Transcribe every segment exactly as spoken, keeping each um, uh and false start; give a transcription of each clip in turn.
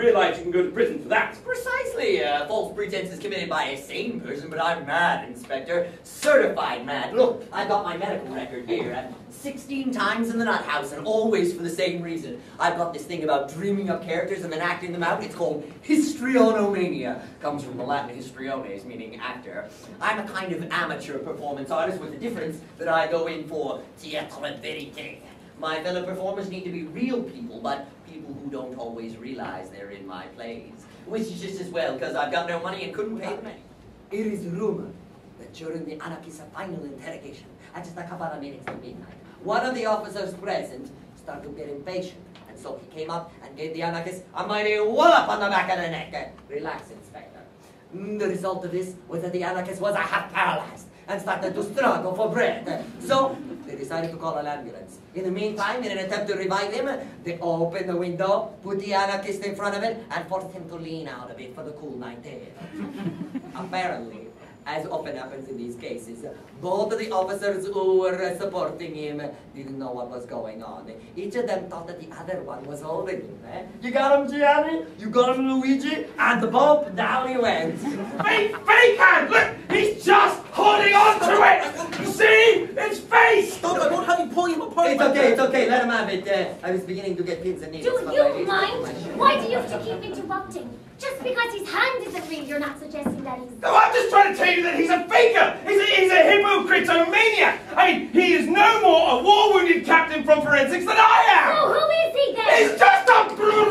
realise you can go to prison for that. Precisely. Uh, false pretense is committed by a sane person, but I'm mad, Inspector. Certified mad. Look, I've got my medical record here. Uh, sixteen times in the nut house, and always for the same reason. I've got this thing about dreaming up characters and then acting them out. It's called histrionomania. Comes from the Latin histriones, meaning actor. I'm a kind of amateur performance artist with the difference that I go in for théâtre vérité. My fellow performers need to be real people, but people who don't always realize they're in my plays. Which is just as well, because I've got no money and couldn't pay them any. It is rumored that during the anarchist's final interrogation, at just a couple of minutes to midnight, one of the officers present started to get impatient, and so he came up and gave the anarchist a mighty wallop on the back of the neck. Relax, Inspector. The result of this was that the anarchist was a half paralyzed and started to struggle for breath. So they decided to call an ambulance. In the meantime, in an attempt to revive him, they opened the window, put the anarchist in front of it, and forced him to lean out a bit for the cool night air. Apparently, as often happens in these cases, both of the officers who were supporting him didn't know what was going on. Each of them thought that the other one was holding him. Eh? You got him, Gianni? You got him, Luigi? And the bump, down he went. Fake, fake hand! Look, he's just holding on to it! You see? It's face! Stop, I won't have you pull him apart. It's okay, it's okay, let him have it. Uh, I was beginning to get pins and needles. Do you mind? Why do you have to keep interrupting? Just because his hand isn't real, you're not suggesting that he's... No, I'm just trying to tell you that he's a faker! He's a, he's a hypocritomaniac! I mean, he is no more a war-wounded captain from forensics than I am! So who is he then? He's just a...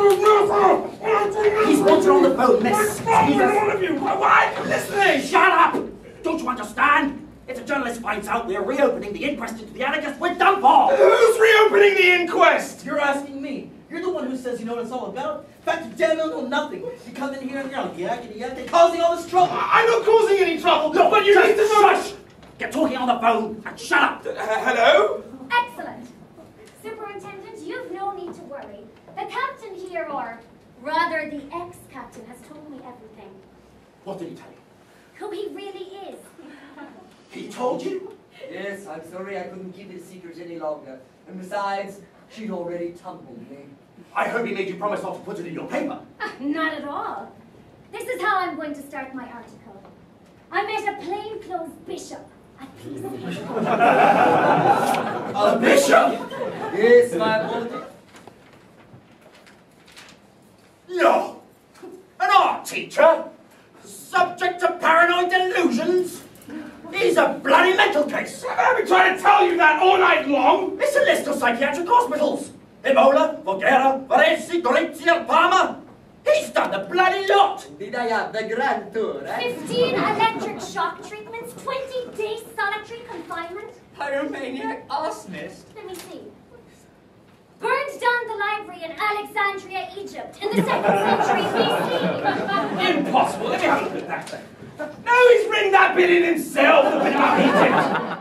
He's wanted on the boat, miss. What's wrong with all of you? Why are you listening? Shut up! Don't you understand? If the journalist finds out we're reopening the inquest into the anarchists, we're done for! Who's reopening the inquest? You're asking me. You're the one who says you know what it's all about. In fact, you damn well know nothing. You come in here and you're like, yeah, yeah, yeah, causing all this trouble. I'm not causing any trouble, No, but you just need to know... shush! Get talking on the phone and shut up! Uh, hello? Excellent. Superintendent, you've no need to worry. The captain here, or rather the ex-captain, has told me everything. What did he tell you? Who he really is. He told you? Yes, I'm sorry I couldn't keep it a secret any longer. And besides, she'd already tumbled me. I hope he made you promise not to put it in your paper. Ah, not at all. This is how I'm going to start my article. I met a plainclothes bishop at Peace. A bishop? Yes, my apologies. No! An art teacher? Subject to paranoid delusions? He's a bloody mental case! I've been trying to tell you that all night long! It's a list of psychiatric hospitals! Ebola, Voghera, Varese, Gorizia, Parma! He's done the bloody lot! Did I have the grand tour, eh? Fifteen electric shock treatments, twenty days solitary confinement. Pyromaniac arsonist. Let me see. Burned down the library in Alexandria, Egypt, in the second century B C. Impossible, let me have a look at that thing. No, he's written that bit in himself, the bit about Egypt.